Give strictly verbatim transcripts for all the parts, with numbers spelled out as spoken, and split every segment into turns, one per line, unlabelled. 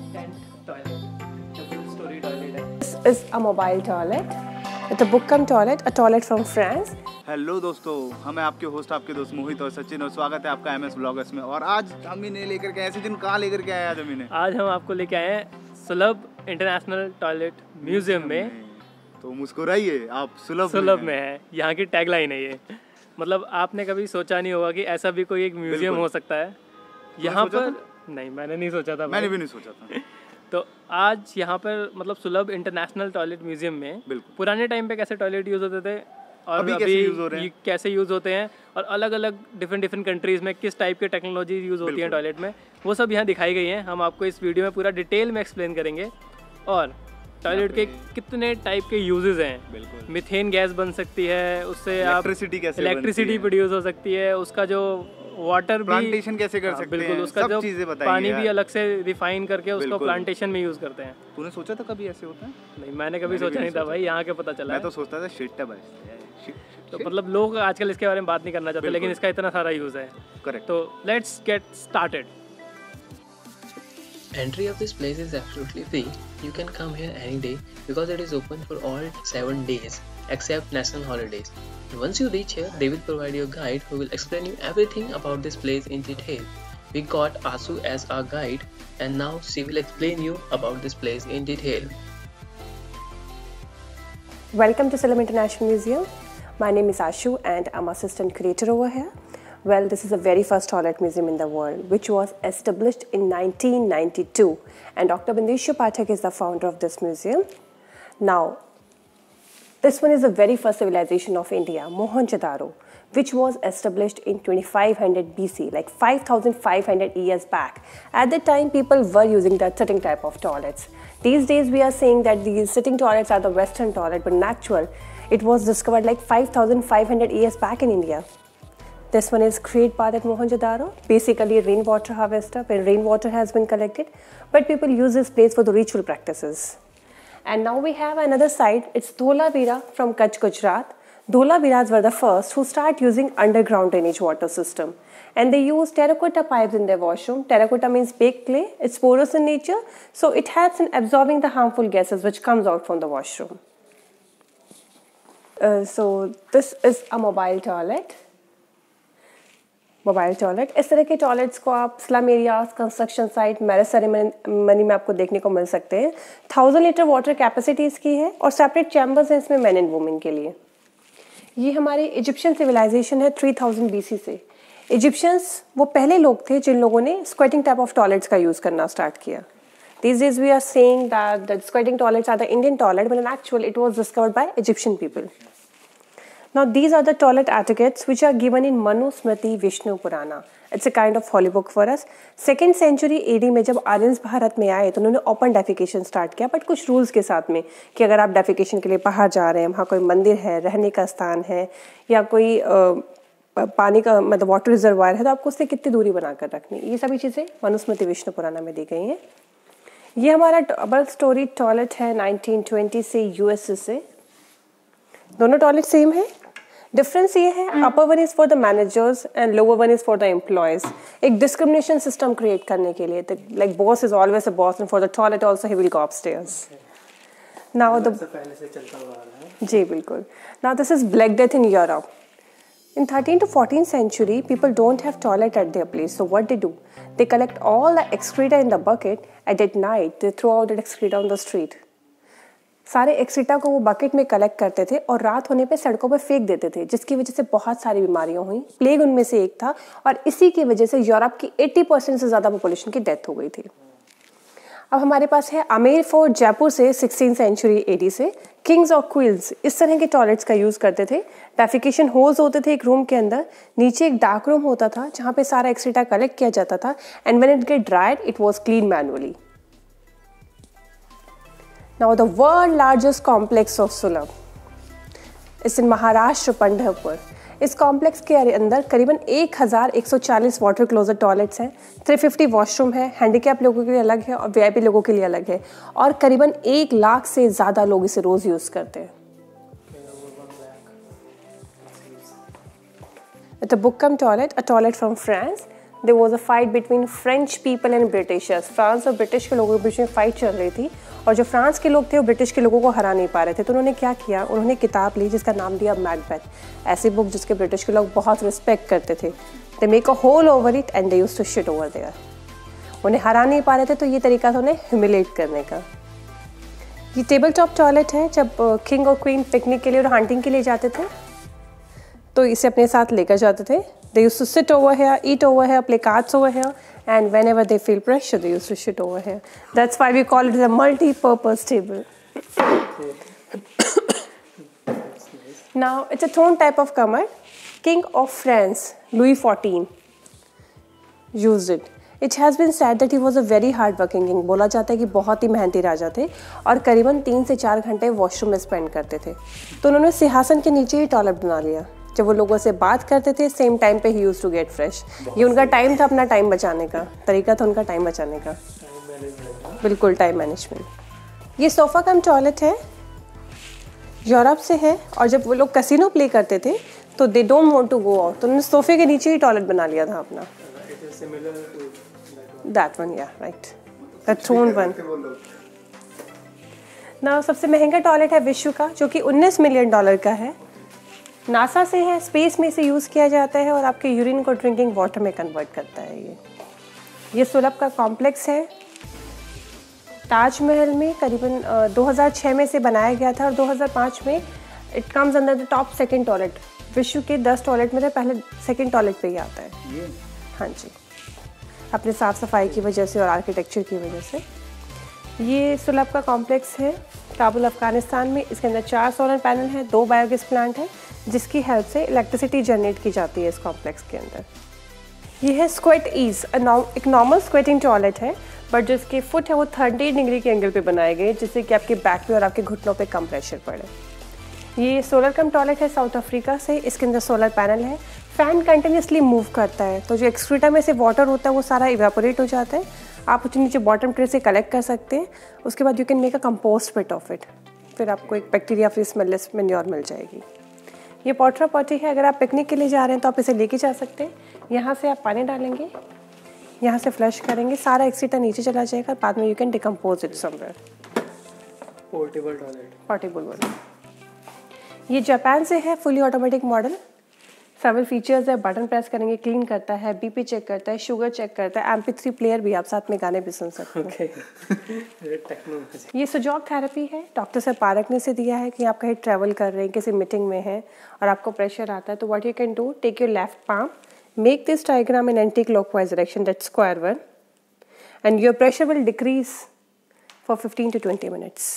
tent toilet. Double story toilet है.
This is a mobile toilet. It's a book-cum toilet, a toilet from France.
Hello दोस्तों, हम हैं आपके host आपके दोस्त मोहित और सचिन और स्वागत है आपका एमएस ब्लॉगर्स में। और आज हम इन्हें लेकर के ऐसे दिन कहाँ लेकर के आए आज हम इन्हें?
आज हम आपको लेके आए हैं सुलभ इंटरनेशनल टॉयलेट म्यूजियम में।
तो मुस्कुराइए, आप सुलभ
सुलभ में है, यहाँ की टैगलाइन है ये। मतलब आपने कभी सोचा नहीं होगा कि ऐसा भी कोई एक म्यूजियम हो सकता है यहाँ पर। नहीं, मैंने नहीं सोचा था।
मैंने भी नहीं सोचा था।
तो आज यहाँ पर मतलब सुलभ इंटरनेशनल टॉयलेट म्यूजियम में पुराने टाइम पे कैसे टॉयलेट यूज होते थे और अभी, अभी यूज हो रहे हैं, कैसे यूज होते हैं और अलग अलग डिफरेंट डिफरेंट कंट्रीज में किस टाइप के टेक्नोलॉजी यूज होती है टॉयलेट में, वो सब यहाँ दिखाई गई हैं। हम आपको इस वीडियो में पूरा डिटेल में एक्सप्लेन करेंगे। और टॉयलेट के कितने टाइप के यूजेस हैं। मीथेन गैस बन सकती है, उससे आप इलेक्ट्रिसिटी प्रोड्यूस हो सकती है, उसका जो वाटर
प्लांटेशन कैसे कर सकते
बिल्कुल,
हैं,
उसका
सब
जो
चीजें बताएंगे
पानी
यार।
भी अलग से रिफाइन करके उसको प्लांटेशन में यूज करते हैं।
तूने सोचा था कभी ऐसे होता है?
नहीं, मैंने कभी सोचा नहीं था भाई, यहाँ के पता चला।
मैं तो सोचता था शिट है भाई।
तो मतलब लोग आजकल इसके बारे में बात नहीं करना चाहते, लेकिन इसका इतना सारा यूज है।
करेक्ट।
तो let's get started.
Entry of this place is absolutely free. You can come here any day because it is open for all seven days except national holidays. And once you reach here, they will provide you a guide who will explain you everything about this place in detail. We got Asu as our guide and now she will explain you about this place in detail.
Welcome to Sulabh International Museum. My name is Ashu and I'm assistant curator over here. Well, this is the very first toilet museum in the world, which was established in nineteen ninety-two, and Doctor Bindeshu Pathak is the founder of this museum. Now, this one is the very first civilization of India, Mohenjo-daro, which was established in twenty-five hundred B C, like five thousand five hundred years back. At that time, people were using that sitting type of toilets. These days, we are saying that these sitting toilets are the Western toilet, but in actual, it was discovered like five thousand five hundred years back in India. This one is Great Bath at Mohenjo-daro, basically a rainwater harvester where rainwater has been collected, but people use this place for the ritual practices. And now we have another site, it's Dholavira from Kutch, Gujarat. Dholaviras were the first who started using underground drainage water system. And they use terracotta pipes in their washroom. Terracotta means baked clay, it's porous in nature, so it helps in absorbing the harmful gases which comes out from the washroom. Uh, so this is a mobile toilet. Mobile toilet, इस तरह के toilets को आप slum areas, construction site, marriage ceremony में आपको देखने को मिल सकते हैं। थाउजेंड लीटर वाटर कैपेसिटी इसकी है और सेपरेट चैम्बर्स हैं इसमें मेन एंड वुमेन के लिए। ये हमारी इजिप्शियन सिविलाइजेशन है थ्री थाउजेंड बी सी से। इजिप्शियंस वो पहले लोग थे जिन लोगों ने स्क्वेटिंग टाइप ऑफ टॉयलेट्स का यूज़ करना स्टार्ट किया। These days we are saying that the squatting toilets are the Indian toilet, but in actual it was discovered by Egyptian people. Now these are the toilet etiquettes which are given in Manu Smriti Vishnu Purana. It's a kind of holy book for us. Second century A D में जब Aryans Bharat में आए तो उन्होंने open defecation start किया, but कुछ rules के साथ में कि अगर आप डेफिकेशन के लिए बाहर जा रहे हैं, वहाँ कोई मंदिर है, रहने का स्थान है या कोई आ, पानी का मतलब वाटर रिजर्वायर है, तो आपको उससे कितनी दूरी बनाकर रखनी, ये सभी चीज़ें मनुस्मृति विष्णु पुराना में दी गई हैं। ये हमारा डबल स्टोरी टॉयलेट है नाइनटीन ट्वेंटी से यूएसए से। दोनों टॉयलेट सेम है, डिफरेंस ये है upper one is for the managers and lower one is for the employees. एक डिस्क्रिमिनेशन सिस्टम क्रिएट करने के लिए, like boss is always a boss and for the toilet also he will go upstairs. Now the
पहले से चलता हुआ आ रहा है।
जी बिल्कुल। Now this is black death in Europe. In thirteenth to fourteenth century, people don't have toilet at their place, so what they do? They collect all the excreta in the bucket, and at night they throw out that excreta on the street. सारे एक्सीटा को वो bucket में collect करते थे और रात होने पे सड़कों पे फेंक देते थे, जिसकी वजह से बहुत सारी बीमारियां हुई। प्लेग उनमें से एक था और इसी की वजह से यूरोप की अस्सी परसेंट से ज़्यादा पॉपुलेशन की डेथ हो गई थी। अब हमारे पास है आमेर फोर्ट जयपुर से सिक्सटीन सेंचुरी एडी से। किंग्स और क्वींस इस तरह के टॉयलेट्स का यूज़ करते थे। डेफिकेशन होल्स होते थे एक रूम के अंदर, नीचे एक डार्क रूम होता था जहाँ पे सारा एक्सीटा कलेक्ट किया जाता था, and when it get dried it was clean manually. Now the world largest complex of Sulabh is इन महाराष्ट्र पंढरपुर। इस कॉम्प्लेक्स के अंदर करीबन एक हज़ार एक सौ चालीस वाटर क्लोजेट टॉयलेट्स हैं, तीन सौ पचास वॉशरूम है, हैंडीकैप लोगों के लिए अलग है और वीआईपी लोगों के लिए अलग है, और करीबन एक लाख से ज़्यादा लोग इसे रोज़ यूज़ करते हैं। It's a book-cum toilet, a toilet from France. There was a fight between French people and Britishers. France और ब्रिटिश के लोगों के बीच में फाइट चल रही थी और जो फ्रांस के लोग थे वो ब्रिटिश के लोगों को हरा नहीं पा रहे थे। तो उन्होंने क्या किया, उन्होंने किताब ली जिसका नाम दिया मैकबेथ। ऐसी बुक जिसके ब्रिटिश के लोग बहुत रिस्पेक्ट करते थे। They make a hole over it and they used to shit over there. उन्हें हरा नहीं पा रहे थे तो ये तरीका था उन्हें ह्यूमिलेट करने का। ये टेबल टॉप टॉयलेट है। जब किंग और क्वीन पिकनिक के लिए और हंटिंग के लिए जाते थे तो इसे अपने साथ लेकर जाते थे। They used to sit over here, eat over here, play cards over here, and whenever they feel pressure, they used to shit over here. That's why we call it a multi-purpose table. Now, it's a throne type of cupboard. King of France, Louis the fourteenth, used it. It has been said that he was a very hard-working king. बोला जाता है कि बहुत ही मेहनती राजा थे और करीबन तीन से चार घंटे वॉशरूम में स्पेंड करते थे। तो उन्होंने सिंहासन के नीचे ही टॉयलेट बना लिया। जब वो लोगों से बात करते थे सेम टाइम पे ही यूज टू गेट फ्रेश। ये उनका टाइम था, अपना टाइम बचाने का तरीका था उनका, टाइम बचाने का, बिल्कुल टाइम मैनेजमेंट। ये सोफा कम टॉयलेट है, यूरोप से है और जब वो लोग कैसीनो प्ले करते थे तो they don't want to go out तो उन्होंने सोफे के नीचे ही टॉयलेट बना लिया था अपना। दैट वन, या राइट, द थ्रोन वन। ना सबसे महंगा टॉयलेट है विश्व का जो कि उन्नीस मिलियन डॉलर का है। नासा से है, स्पेस में इसे यूज़ किया जाता है और आपके यूरिन को ड्रिंकिंग वाटर में कन्वर्ट करता है। ये ये सुलभ का कॉम्प्लेक्स है। ताजमहल में करीबन दो हज़ार छह में से बनाया गया था और दो हज़ार पाँच में it comes under the top second toilet. विश्व के दस टॉयलेट में से पहले सेकंड टॉयलेट पे ही आता है ये। हाँ जी, अपने साफ़ सफाई की वजह से और आर्किटेक्चर की वजह से। ये सुलभ का कॉम्प्लेक्स है काबुल अफ़गानिस्तान में। इसके अंदर चार सोलर पैनल हैं, दो बायोगैस प्लांट है जिसकी हेल्प से इलेक्ट्रिसिटी जनरेट की जाती है इस कॉम्प्लेक्स के अंदर। ये है स्क्वेट ईज, एक नॉर्मल स्क्वेटिंग टॉयलेट है बट जो इसके फुट है वो थर्टी डिग्री के एंगल पे बनाए गए जिससे कि आपके बैक पे और आपके घुटनों पे कम प्रेशर पड़े। ये सोलर कम टॉयलेट है साउथ अफ्रीका से। इसके अंदर सोलर पैनल है, फैन कंटिन्यूसली मूव करता है तो जो एक्सक्रीटा में से वाटर होता है वो सारा इवेपोरेट हो जाता है। आप उसके नीचे बॉटम ट्रे से कलेक्ट कर सकते हैं। उसके बाद you can make a compost pit of it, फिर आपको एक बैक्टीरिया फ्री स्मेललेस मैन्योर मिल जाएगी। ये पॉटरा पॉटी है, अगर आप पिकनिक के लिए जा रहे हैं तो आप इसे लेके जा सकते हैं। यहाँ से आप पानी डालेंगे, यहाँ से फ्लश करेंगे, सारा एक्सीटा नीचे चला जाएगा, बाद में you can decompose it somewhere.
Portable toilet,
portable वाला। ये जापान से है, fully automatic model. Several features है, बटन प्रेस करेंगे क्लीन करता है, बीपी चेक करता है, शुगर चेक करता है, एम पी थ्री प्लेयर भी, आप साथ में गाने भी सुन सकते हैं। okay. ये सुजॉग थेरेपी है, डॉक्टर से पारक ने से दिया है कि आप कहीं ट्रैवल कर रहे हैं, किसी मीटिंग में हैं और आपको प्रेशर आता है तो what you can do, take your left palm, make this diagram in anti clockwise direction, that square one, and your pressure will decrease for fifteen to twenty minutes.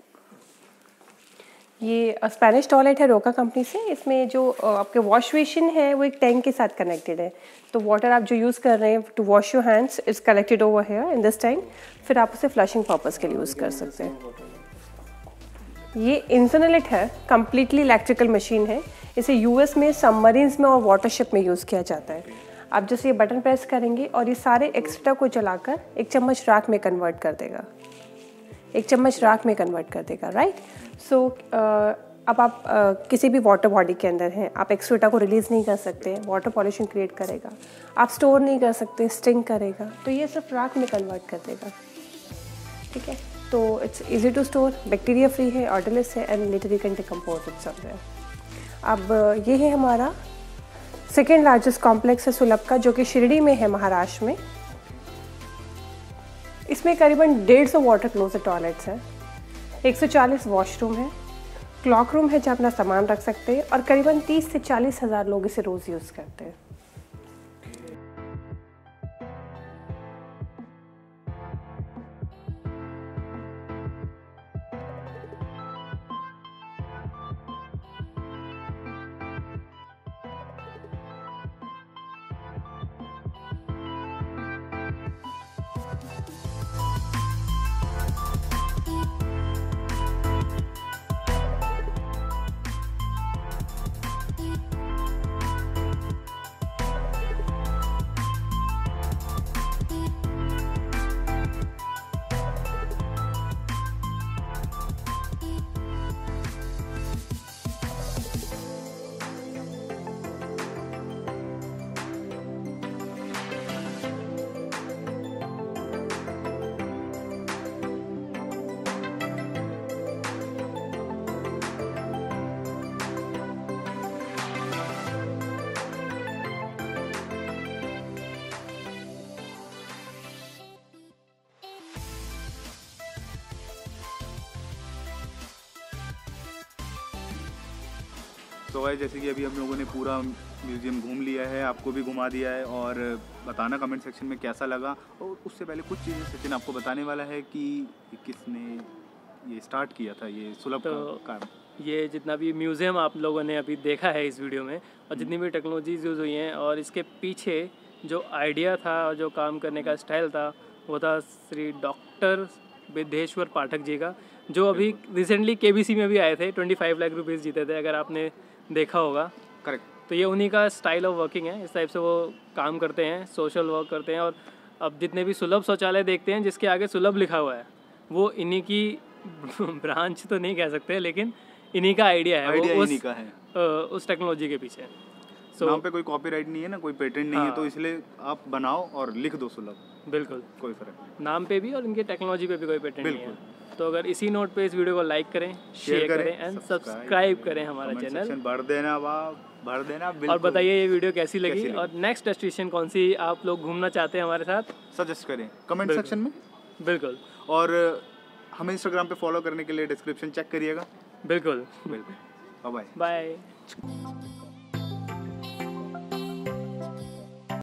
ये स्पेनिश टॉयलेट है Roca company से। इसमें जो आपके wash basin है वो एक tank के साथ कनेक्टेड है तो वाटर आप जो यूज़ कर रहे हैं to wash your hands is collected over here in this tank, फिर आप उसे फ्लशिंग पर्पस के लिए यूज़ कर सकते हैं। ये इंसोनेलेट है, कम्प्लीटली इलेक्ट्रिकल मशीन है। इसे यूएस में सबमरीन्स में और वाटरशिप में यूज़ किया जाता है। आप जैसे ये बटन प्रेस करेंगे और ये सारे एक्स्ट्रा को चलाकर एक चम्मच राख में कन्वर्ट कर देगा, एक चम्मच राख में कन्वर्ट कर देगा, राइट। सो अब आप uh, किसी भी वाटर बॉडी के अंदर हैं, आप एक्सक्रीटा को रिलीज़ नहीं कर सकते, वाटर पॉल्यूशन क्रिएट करेगा, आप स्टोर नहीं कर सकते, स्टिंग करेगा, तो ये सिर्फ राख में कन्वर्ट कर देगा, ठीक है। तो it's easy to store, bacteria free है, ऑर्डरलेस है and later you can decompose it somewhere. अब ये है हमारा सेकेंड लार्जेस्ट कॉम्प्लेक्स है सुलभ का, जो कि शिरडी में है महाराष्ट्र में। इसमें करीबन डेढ़ सौ वाटर क्लोजेट टॉयलेट्स हैं, एक सौ चालीस वॉशरूम है, क्लॉक रूम है जहाँ अपना सामान रख सकते हैं और करीबन तीस से चालीस हज़ार लोग इसे रोज़ यूज़ करते हैं।
तो भाई जैसे कि अभी हम लोगों ने पूरा म्यूज़ियम घूम लिया है, आपको भी घुमा दिया है, और बताना कमेंट सेक्शन में कैसा लगा। और उससे पहले कुछ चीज़ें सचिन आपको बताने वाला है कि किसने ये स्टार्ट किया था ये सुलभ
तो
का काम।
ये जितना भी म्यूज़ियम आप लोगों ने अभी देखा है इस वीडियो में, और जितनी भी टेक्नोलॉजीज यूज़ हुई हैं, और इसके पीछे जो आइडिया था और जो काम करने का स्टाइल था, वो था श्री डॉक्टर विदेश्वर पाठक जी का, जो अभी रिसेंटली केबीसी में भी आए थे, पच्चीस लाख रुपीस जीते थे, अगर आपने देखा होगा।
करेक्ट।
तो ये उन्हीं का स्टाइल ऑफ वर्किंग है, इस टाइप से वो काम करते हैं, सोशल वर्क करते हैं। और अब जितने भी सुलभ शौचालय देखते हैं जिसके आगे सुलभ लिखा हुआ है, वो इन्हीं की ब्रांच तो नहीं कह सकते, लेकिन इन्हीं का आइडिया है,
आइडिया
वो
इन्हीं
उस,
का है।
uh, उस टेक्नोलॉजी के पीछे।
so, नाम पे कोई कॉपीराइट नहीं है ना, कोई पेटेंट नहीं
हाँ,
है, तो इसलिए आप बनाओ और लिख दो सुलभ,
बिल्कुल
कोई फर्क नहीं,
नाम पे भी और इनके टेक्नोलॉजी पे भी कोई पेटेंट नहीं है। तो अगर इसी नोट पे इस वीडियो को लाइक करें, शेयर करें एंड सब्सक्राइब करें हमारा चैनल,
भर देना भर देना
और बताइए ये वीडियो कैसी लगी, कैसी लगी? और नेक्स्ट डेस्टिनेशन कौन सी आप लोग घूमना चाहते हैं हमारे साथ, सजेस्ट
करें कमेंट सेक्शन में।
बिल्कुल।
और हमें इंस्टाग्राम पे फॉलो करने के लिए डिस्क्रिप्शन चेक करिएगा।
बिल्कुल
बिल्कुल। Bye
bye.